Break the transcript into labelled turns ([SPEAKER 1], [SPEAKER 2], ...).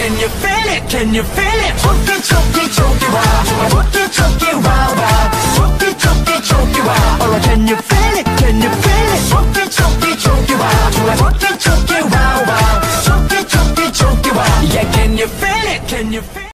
[SPEAKER 1] Can you feel it? Can you feel it? 초기 초기 초기 wow. 초기 초기 wow wow. 초기 초기 초기 wow. Alright, can you feel it? Can you feel it? 초기 초기 초기 wow. 초기 초기 wow wow. 초기 초기 초기 wow. Yeah, can you feel it? Can you feel it?